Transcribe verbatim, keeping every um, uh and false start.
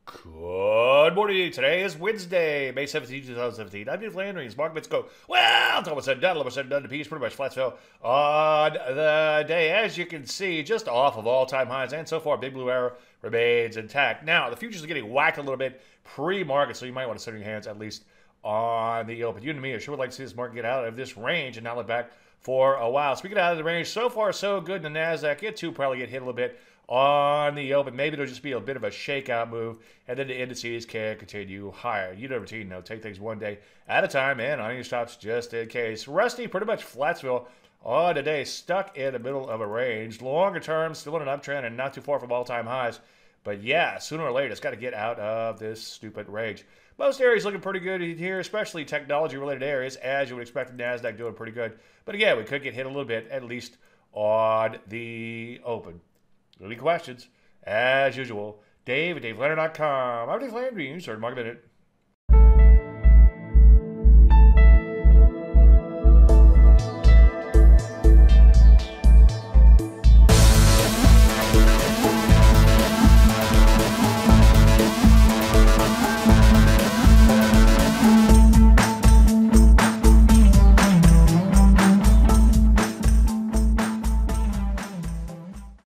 Good morning. Today is Wednesday, May seventeenth, twenty seventeen. I'm Dave Landry. Market bets go, well, it's almost said done, almost said done to piece, pretty much flat fill on the day. As you can see, just off of all-time highs, and so far, Big Blue Arrow remains intact. Now, the futures are getting whacked a little bit pre-market, so you might want to set your hands at least on the open. You and me, I sure would like to see this market get out of this range and not look back for a while. Speaking out of the range, so far so good in the NASDAQ. It too probably get hit a little bit on the open. Maybe it'll just be a bit of a shakeout move, and then the indices can continue higher. You know, routine, though. Take things one day at a time, and on your stops just in case. Rusty, pretty much Flatsville on today, stuck in the middle of a range. Longer term, still in an uptrend and not too far from all-time highs. But yeah, sooner or later, it's got to get out of this stupid range. Most areas looking pretty good here, especially technology-related areas, as you would expect the NASDAQ doing pretty good. But again, we could get hit a little bit, at least on the open. Any questions? As usual, Dave at Dave Landry dot com. I'm Dave Landry. You started Market Minute.